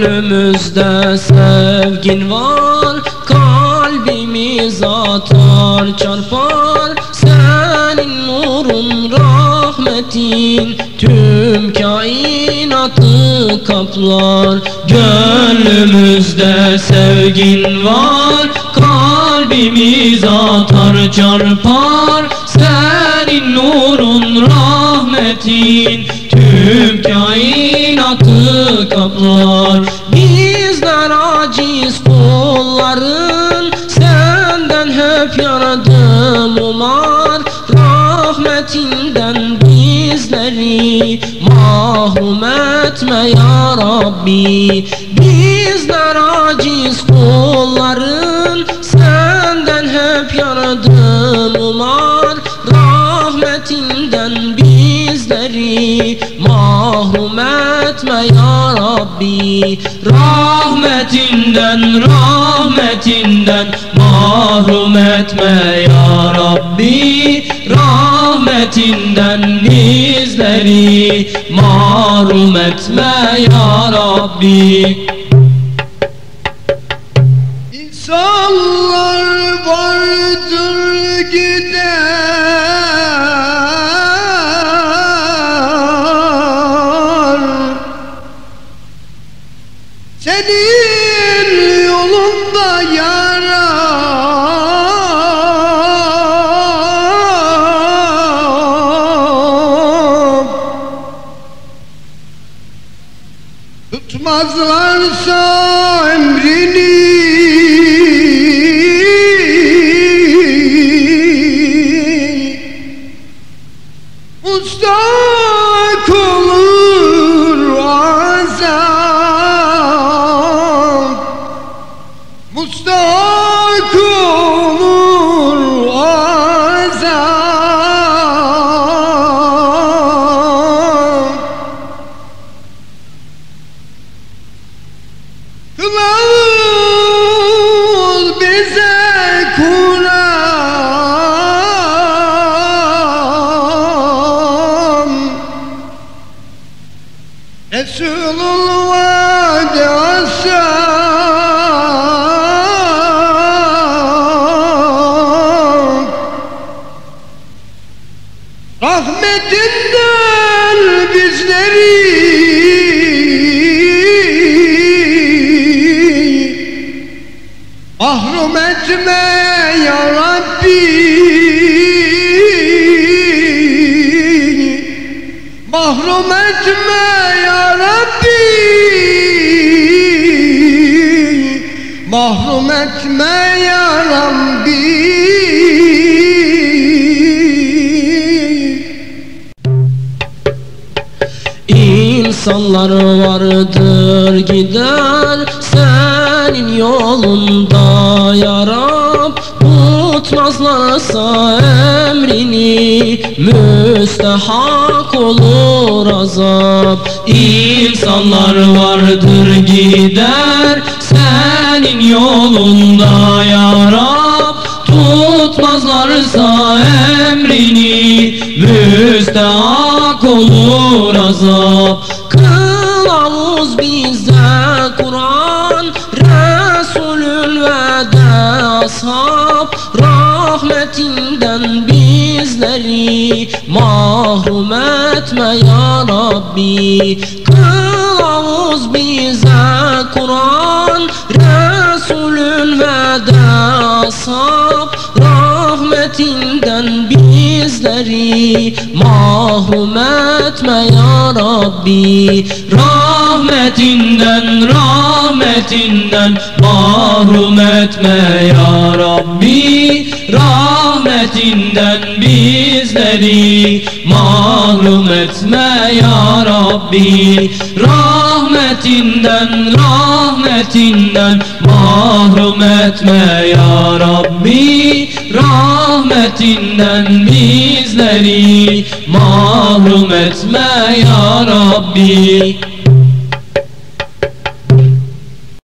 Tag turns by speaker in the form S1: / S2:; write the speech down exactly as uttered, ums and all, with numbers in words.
S1: Gönlümüzde sevgin var, kalbimiz atar çarpar. Senin nurun, rahmetin tüm kainatı kaplar. Gönlümüzde sevgin var, kalbimiz atar çarpar. Senin nurun, rahmetin tüm kainatı kaplar. Bizler aciz kulların, senden hep yardım umar. Rahmetinden bizleri mahrum etme ya Rabbi. Bizler aciz kulların, senden hep yardım umar. Rahmetinden bizleri mahrum etme ya Rabbi. Rahmetinden, rahmetinden mahrum etme ya Rabbi. Rahmetinden bizleri mahrum etme ya Rabbi.
S2: İnsanlar vardır gider, senin yolunda yarar. Tutmazlarsa emrini, mustak olur azap. Mustak olur azap. Kılavuz bize Kur'an, Resulullah ashab. Rahmetinden bizleri mahrum etme ya Rabbi. Mahrum etme ya Rabbi. Mahrum etme ya Rabbi.
S1: İnsanlar vardır gider, senin yolunda ya Rab. Tutmazlarsa emrini, müstehak olur azap. İnsanlar vardır gider, senin yolunda ya Rab. Tutmazlarsa emrini, müstehak olur azap. Kılavuz bize Kur'an, Resulün ve de ashab. Rahmetinden bizleri mahrum etme ya Rabbi. Kılavuz bize Kur'an, Resulün ve de ashab. Rahmetinden bizleri mahrum etme ya Rabbi. Rahmetinden, rahmetinden mahrum etme ya Rabbi. Rahmetinden bizleri mahrum etme ya Rabbi. Rahmetinden, rahmetinden mahrum etme ya Rabbi. Rahmetinden bizleri mahrum etme ya Rabbi.